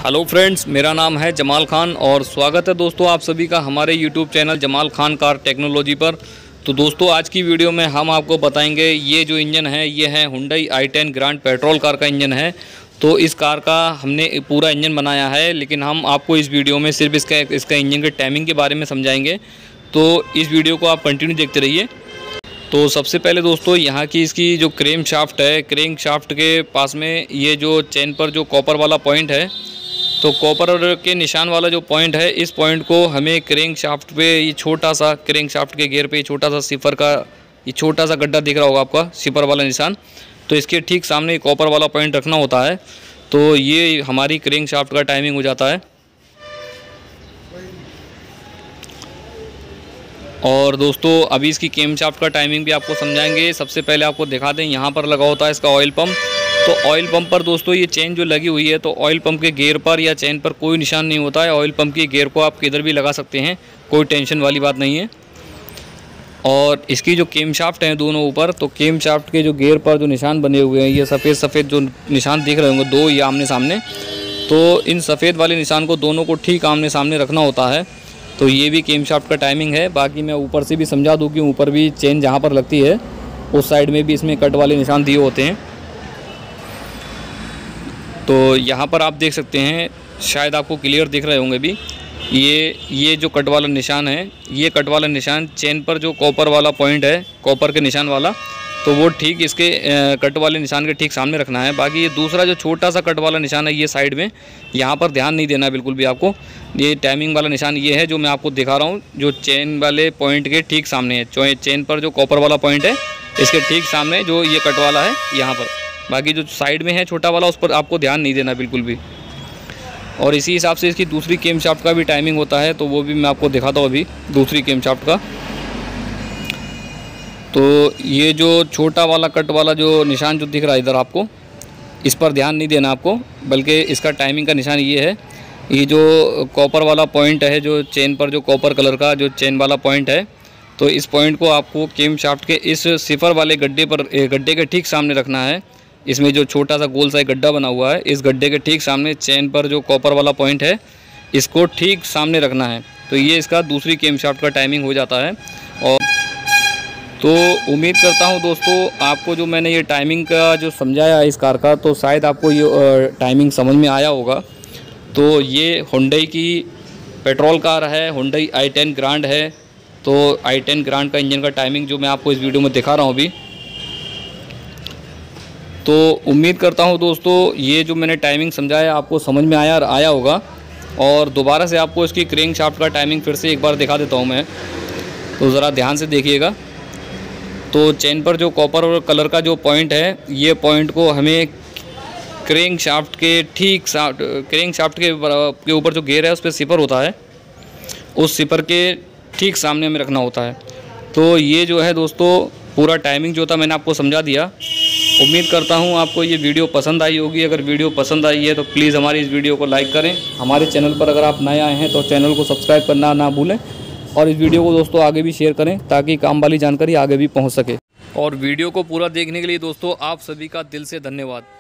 Hello friends, मेरा नाम है जमाल खान और स्वागत है दोस्तों आप सभी का हमारे YouTube channel Jamal Khan car technology पर। तो दोस्तों आज की वीडियो में हम आपको बताएंगे ये जो इंजन है ये है Hyundai i10 grand petrol car का इंजन है। तो इस कार का हमने पूरा इंजन बनाया है, लेकिन हम आपको इस वीडियो में सिर्फ इसका इंजन के टाइमिंग के बारे में समझाएंगे। तो इस वीडियो को आप कंटिन्यू देखते रहिए। तो सबसे पहले दोस्तों यहाँ की इसकी जो क्रेम शाफ्ट है, क्रेंक शाफ्ट के पास में ये जो चेन पर जो कॉपर वाला पॉइंट है, तो कॉपर के निशान वाला जो पॉइंट है, इस पॉइंट को हमें क्रेंक शाफ्ट पे ये छोटा सा क्रेंक शाफ्ट के गियर पे छोटा सा सिफर का ये छोटा सा गड्ढा दिख रहा होगा आपका, सिफर वाला निशान। तो इसके ठीक सामने कॉपर वाला पॉइंट रखना होता है। तो ये हमारी क्रेंक शाफ्ट का टाइमिंग हो जाता है। और दोस्तों अभी इसकी केम शाफ्ट का टाइमिंग भी आपको समझाएंगे। सबसे पहले आपको दिखा दें, यहाँ पर लगा होता है इसका ऑयल पंप। तो ऑयल पंप पर दोस्तों ये चेन जो लगी हुई है, तो ऑयल पंप के गियर पर या चेन पर कोई निशान नहीं होता है। ऑयल पंप के गियर को आप किधर भी लगा सकते हैं, कोई टेंशन वाली बात नहीं है। और इसकी जो केम शाफ्ट हैं दोनों ऊपर, तो केम शाफ्ट के जो गियर पर जो निशान बने हुए हैं, ये सफ़ेद सफ़ेद जो निशान दिख रहे होंगे दो, ये आमने सामने। तो इन सफ़ेद वाले निशान को दोनों को ठीक आमने सामने रखना होता है। तो ये भी केम शाफ्ट का टाइमिंग है। बाकी मैं ऊपर से भी समझा दूँ कि ऊपर भी चेन जहाँ पर लगती है उस साइड में भी इसमें कट वाले निशान दिए होते हैं। तो यहाँ पर आप देख सकते हैं, शायद आपको क्लियर दिख रहे होंगे भी, ये जो कट वाला निशान है, ये कट वाला निशान चेन पर जो कॉपर वाला पॉइंट है, कॉपर के निशान वाला, तो वो ठीक इसके कट वाले निशान के ठीक सामने रखना है। बाकी ये दूसरा जो छोटा सा कट वाला निशान है ये साइड में, यहाँ पर ध्यान नहीं देना बिल्कुल भी आपको। ये टाइमिंग वाला निशान ये है जो मैं आपको दिखा रहा हूँ, जो चेन वाले पॉइंट के ठीक सामने है। चेन पर जो कॉपर वाला पॉइंट है, इसके ठीक सामने जो ये कट वाला है यहाँ पर। बाकी जो साइड में है छोटा वाला, उस पर आपको ध्यान नहीं देना बिल्कुल भी। और इसी हिसाब से इसकी दूसरी केम शाफ्ट का भी टाइमिंग होता है, तो वो भी मैं आपको दिखाता हूँ अभी दूसरी केम शाफ्ट का। तो ये जो छोटा वाला कट वाला जो निशान जो दिख रहा है इधर आपको, इस पर ध्यान नहीं देना आपको, बल्कि इसका टाइमिंग का निशान ये है। ये जो कॉपर वाला पॉइंट है, जो चेन पर जो कॉपर कलर का जो चेन वाला पॉइंट है, तो इस पॉइंट को आपको केम शाफ्ट के इस सिफर वाले गड्ढे के ठीक सामने रखना है। इसमें जो छोटा सा गोल सा गड्ढा बना हुआ है, इस गड्ढे के ठीक सामने चेन पर जो कॉपर वाला पॉइंट है, इसको ठीक सामने रखना है। तो ये इसका दूसरी केम शाफ्ट का टाइमिंग हो जाता है। और तो उम्मीद करता हूँ दोस्तों आपको जो मैंने ये टाइमिंग का जो समझाया इस कार का, तो शायद आपको ये टाइमिंग समझ में आया होगा। तो ये हुंडई की पेट्रोल कार है, हुंडई i10 ग्रांड है। तो i10 ग्रांड का इंजन का टाइमिंग जो मैं आपको इस वीडियो में दिखा रहा हूँ अभी। तो उम्मीद करता हूँ दोस्तों ये जो मैंने टाइमिंग समझाया आपको समझ में आया होगा। और दोबारा से आपको इसकी क्रेंक शाफ्ट का टाइमिंग फिर से एक बार दिखा देता हूँ मैं, तो ज़रा ध्यान से देखिएगा। तो चेन पर जो कॉपर कलर का जो पॉइंट है, ये पॉइंट को हमें क्रेंक शाफ्ट के ऊपर जो गियर है उस पर सिपर होता है, उस सिपर के ठीक सामने हमें रखना होता है। तो ये जो है दोस्तों पूरा टाइमिंग जो था मैंने आपको समझा दिया। उम्मीद करता हूँ आपको ये वीडियो पसंद आई होगी। अगर वीडियो पसंद आई है तो प्लीज़ हमारी इस वीडियो को लाइक करें। हमारे चैनल पर अगर आप नए आए हैं तो चैनल को सब्सक्राइब करना ना भूलें। और इस वीडियो को दोस्तों आगे भी शेयर करें ताकि काम वाली जानकारी आगे भी पहुँच सके। और वीडियो को पूरा देखने के लिए दोस्तों आप सभी का दिल से धन्यवाद।